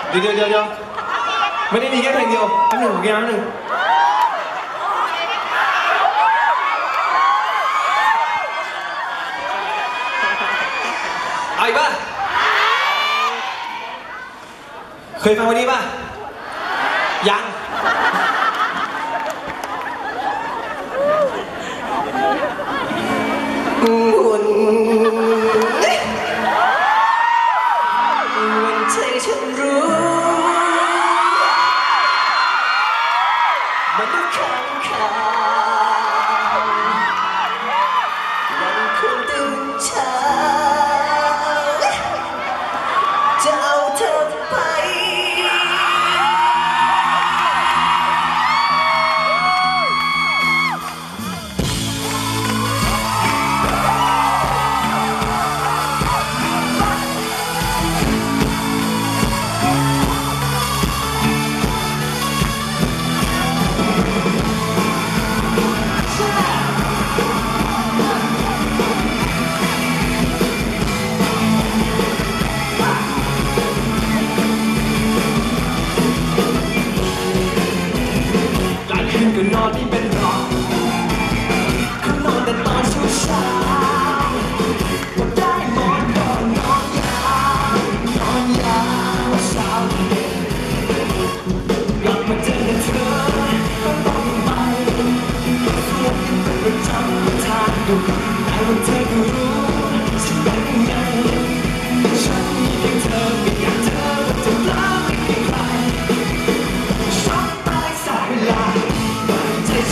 เดี๋ยวไม่ได้มีแค่เพลงเดียวแป๊บหนึ่งผมแป๊บหนึ่งเอาอีกป่ะเคยฟังวันนี้ป่ะยังวันใจฉันรู้มันต้องค้างคาวันคุณตื่นเช้าจะเอาเธอไปก็นอนที่เป็นรองเขานอนแต่ตอนเช้าก็ได้นอนก่อนนอนยาวเช้าเย็นกลับมาเจอเธอก็ต้องไปสวดเป็นประจำทางดูแต่ว่าเธอก็รู้ฉันเป็นยังไงฉันมีเพียงเธอไม่อยากเธอจะลาไม่มีใครชอบตายสายเวลาใจ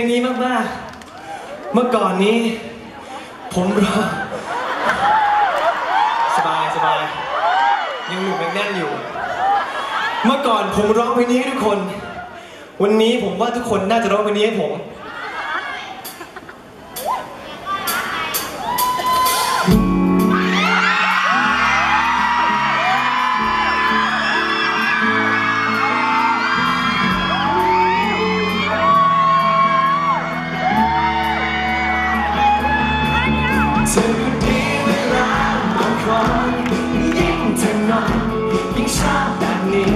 นี้มากๆเมื่อก่อนนี้ผมรอสบายยังหนุ่มยังแน่นอยู่เมื่อก่อนผมร้องเพลงนี้ให้ทุกคนวันนี้ผมว่าทุกคนน่าจะร้องเพลงนี้ให้ผมเธอคนนี้เวลาบางคนยิ่งเธอนอนยิ่งชอบแบบนี้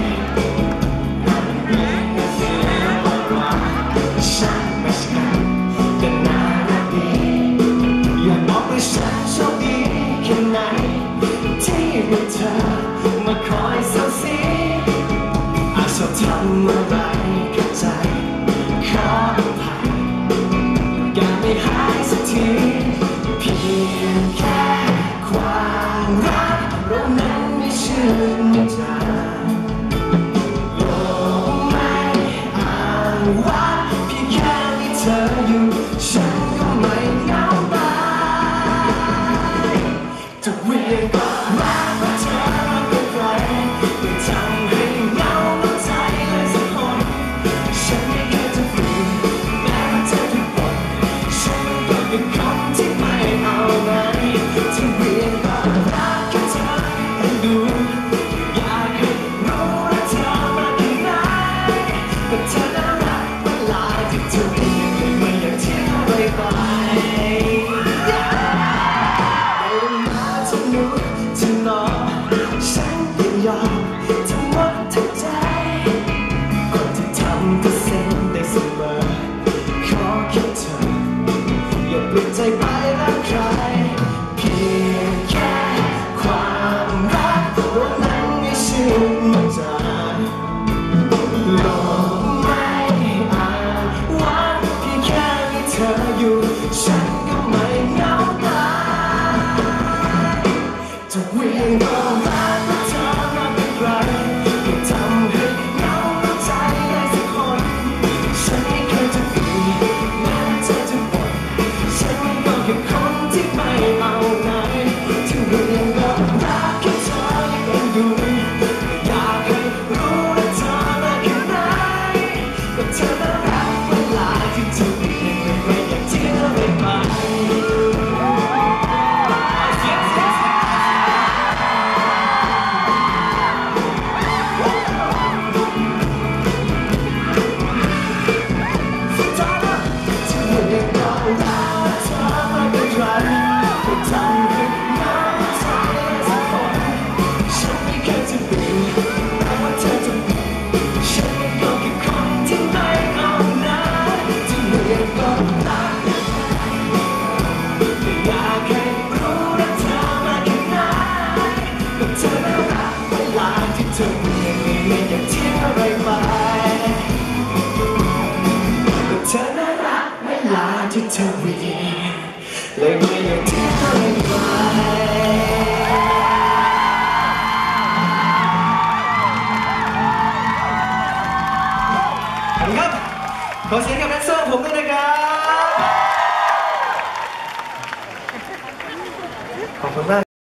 ฉันไม่ใช่แต่น่ารักดีอยากบอกว่าฉันโชคดีแค่ไหนที่มีเธอมาคอยเซาซีอาจชอบทำอะไรกับใจขออภัยยังไม่หายสักทีเพียงแค่ความรักเรานั้นไม่ชื่นใจโลกไม่อ้างว่าเพียงแค่มีเธออยู่ฉันก็ไม่เหงาตายจะเวียนก็รักว่าเธอเป็นใครไม่ทำให้เหงาใจเลยสักคนฉันไม่เคยจะเปลี่ยนแม้ว่าเธอทุกคนฉันก็เป็นคนที่ไม่เอาไหนจะเวียนก็รักแค่เธอให้ดูอยากให้รู้ว่าเธอมาแค่ไหนแต่เธอน่ารักเวลาที่เธอเปลี่ยนไม่อยากทิ้งอะไรไปได้มาสนุกจะนอนฉันก็ยอมทั้งหมดทั้งใจคนที่ทำเธอเส้นได้เสมอขอแค่เธออย่าเปลี่ยนใจไปรักใครเพียงแค่ความรักเรานั้นไม่ชื่นใจโลกไม่อาจว่าเพียงแค่มีเธออยู่ฉันก็ไม่เหงาตายจะเวียนก็รักว่าเธอมาเป็นใครไม่ทำให้เหงาใจเลยสักคนฉันไม่เคยจะเปลี่ยนแม้เธอจะบ่นฉันก็แค่คนที่ไม่เอาไหนที่เวียนก็รักแค่เธอเอ็นดูอยากให้รู้ว่าเธอมาแค่ไหนก็เธอน่ารักเวลาที่เธอเปลี่ยนไม่อยากทิ้งอะไรไปเธอเปลี่ยนไม่อยากทิ้งอะไรไปก็เธอน่ารักเวลาที่เธอเปลี่ยนเลยไม่อยากทิ้งอะไรไปขอบคุณครับขอเสียงกับแดนเซอร์